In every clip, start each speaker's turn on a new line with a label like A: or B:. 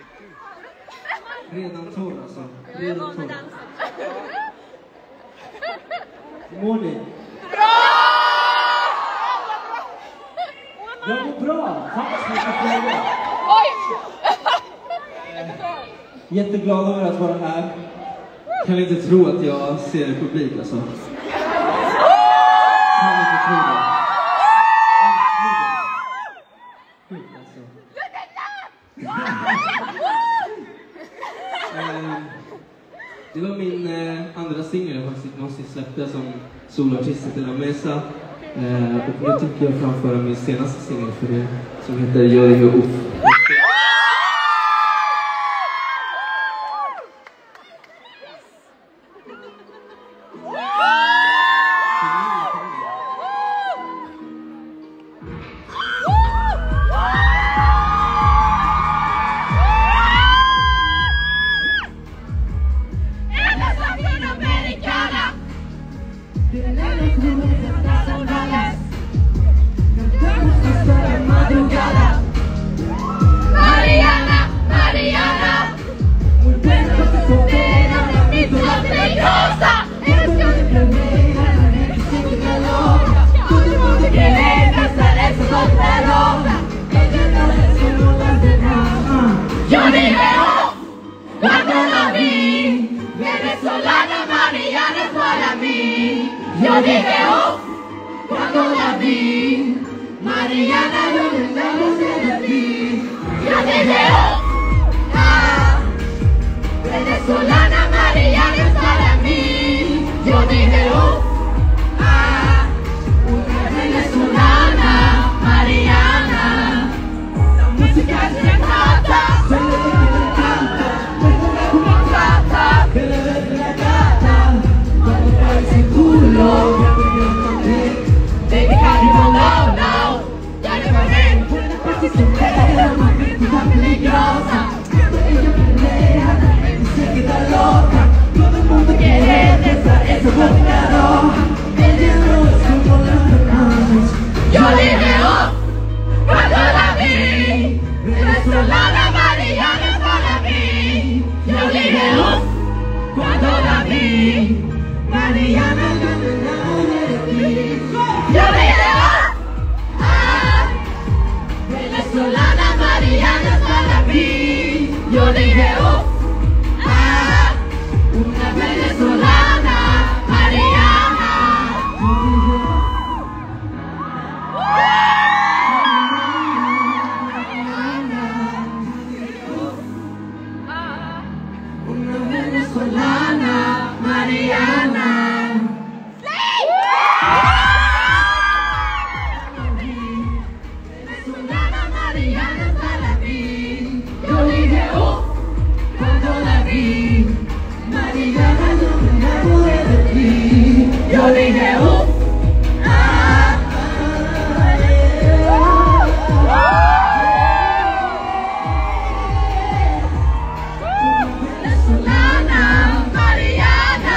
A: Redan torr alltså. Redan torr. Hur mår ni?
B: Bra!
A: Jag mår bra. Tack så mycket.
B: Oj!
A: Jätteglad över att vara här. Kan inte tro att jag ser i publik alltså. Kan inte tro det. Sjukt alltså. Det var min andra singel jag faktiskt någonsin släppte som soloartist till La Mesa. Och nu tycker jag framföra min senaste singel för det som heter Jag är Uff.
B: Yo dije, oh, cuando la vi, Mariana, yo no sé de ti. Yo dije, oh, ah, venezolana, Mariana es para mí. Yo dije, oh, ah, una venezolana, Mariana. La música se trata, se le canta, como trata, que le dé la gata, cuando parece culo. Baby, how you don't know, no. Ya le pagué. Si se queda, mami, tú estás peligrosa. Ella pelea, se queda loca. Todo el mundo quiere besar esa boca roja. Ella no es como las demás. Yo dije, oh, cuando la vi, venezolana, Mariana es para mí. Yo dije, oh, cuando la vi, Mariana, yo me enamoré de ti. Yo dije, ah, venezolana, Mariana es para mí. Yo dije, oh, ah, una venezolana, Mariana. Una venezolana, Mariana. Yo dije, oh, cuando la vi, Mariana, yo me enamoré de ti. Yo dije, oh, ah, venezolana, Mariana.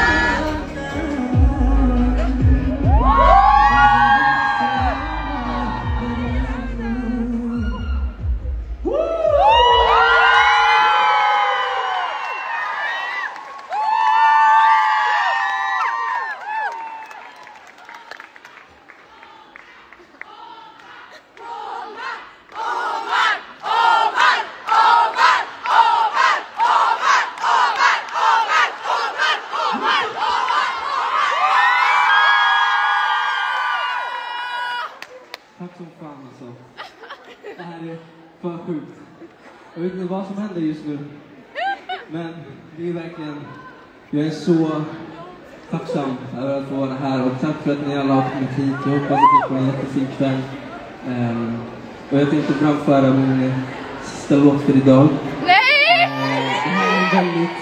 A: Tack som fan alltså. Det här är för sjukt. Jag vet inte vad som händer just nu. Men det är verkligen... Jag är så tacksam över att få vara här. Och tack för att ni alla har kommit hit. Jag hoppas att ni får en jättefin kväll. Och jag tänkte framföra min sista låt för idag.
B: Nej!
A: Det här är en väldigt...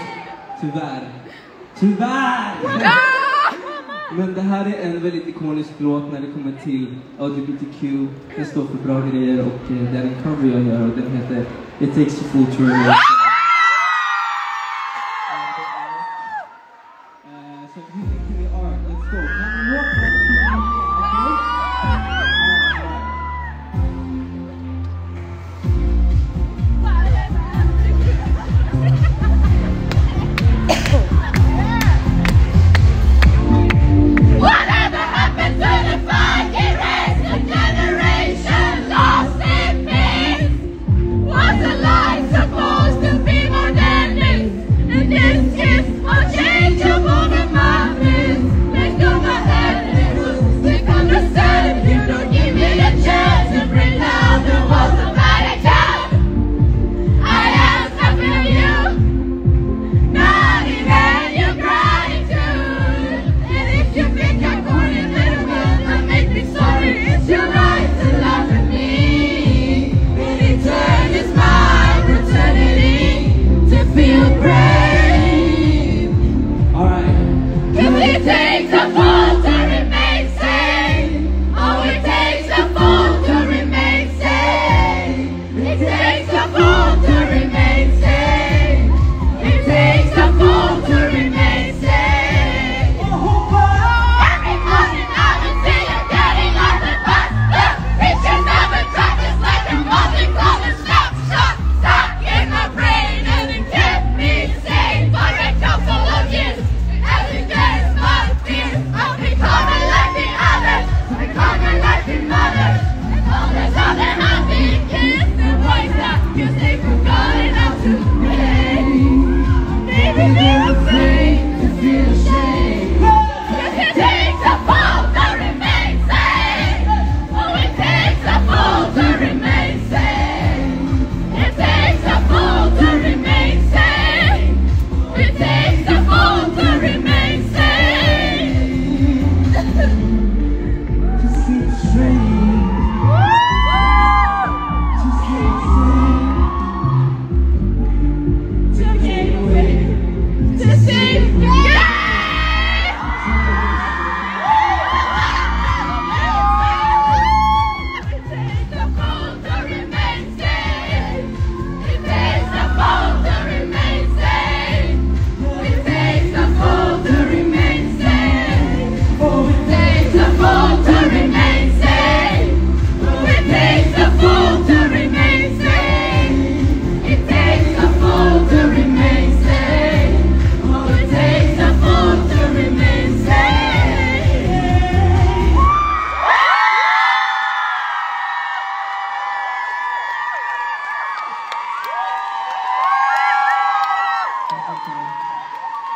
A: Tyvärr! Men det här är en väldigt ikonisk låt när det kommer till LGBTQ. Den står för bra grejer och det är en cover jag gör och den heter It Takes a Fool to Realize. So who think we are? Let's go. Can we walk? Okay?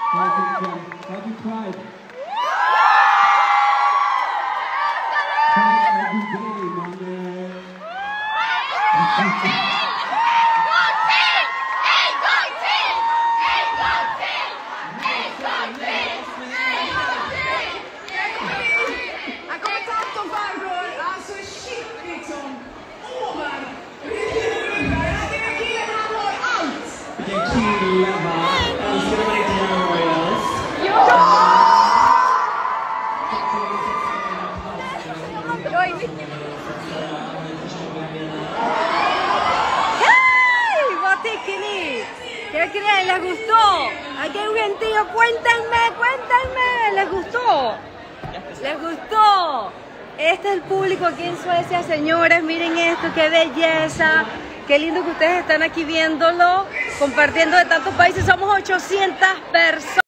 A: Have you cried? Cry every day, my man.
B: Han kommer ta dem farbror, alltså shit liksom. Åh man, den killen han har allt.
A: Vilken kille va? Älskar du inte Memorials?
C: ¡Hey! ¿Vos qué creen? ¿Les gustó? Aquí hay un gentío, cuéntenme, ¿les gustó? ¿Les gustó? Este es el público aquí en Suecia, señores, miren esto, qué belleza, qué lindo que ustedes están aquí viéndolo, compartiendo de tantos países, somos 800 personas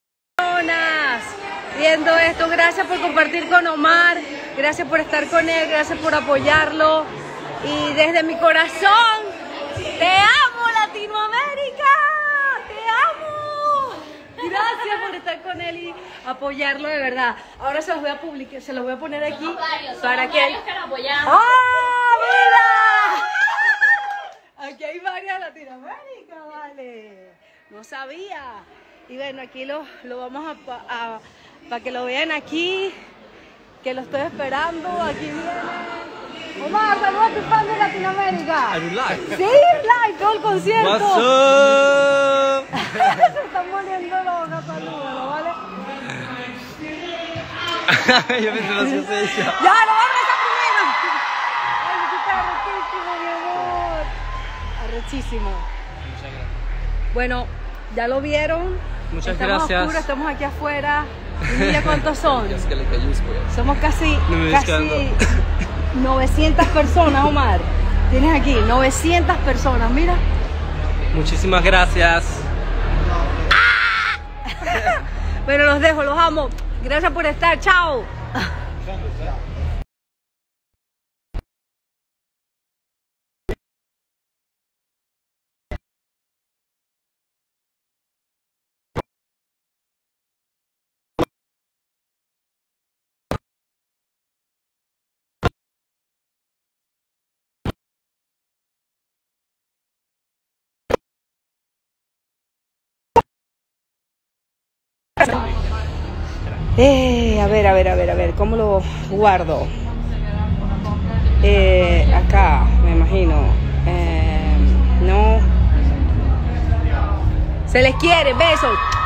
C: viendo esto. Gracias por compartir con Omar, gracias por estar con él, gracias por apoyarlo, y desde mi corazón, te amo Latinoamérica, te amo. Gracias por estar con él y apoyarlo de verdad. Ahora se los voy a publicar, se los voy a poner aquí para que ¡ah, mira! Aquí hay varias Latinoamérica, vale. No sabía. Y bueno, aquí lo vamos a para que lo vean aquí, que lo estoy esperando. Aquí viene. Omar, saluda a tu fan de Latinoamérica.
D: ¿Are you live?
C: Sí, live, todo el concierto.
D: What's up?
C: Se están volviendo locas, salúdalo, ¿vale?
D: Yo pensé lo hacía ella.
C: ¡Ya, lo voy a rezar primero! ¡Ay, tú estás arrechísimo, mi amor! Arrechísimo.
D: Muchas gracias.
C: Bueno, ya lo vieron.
D: Muchas
C: estamos
D: gracias.
C: Oscuros, estamos aquí afuera. Y mira cuántos son.
D: Es que le cayó después.
C: Somos casi,
D: No me
C: casi
D: descando.
C: 900 personas, Omar. Tienes aquí 900 personas, mira.
D: Muchísimas gracias.
C: Pero los dejo, los amo. Gracias por estar, chao. A ver, ¿cómo lo guardo? Acá, me imagino. No. Se les quiere, besos.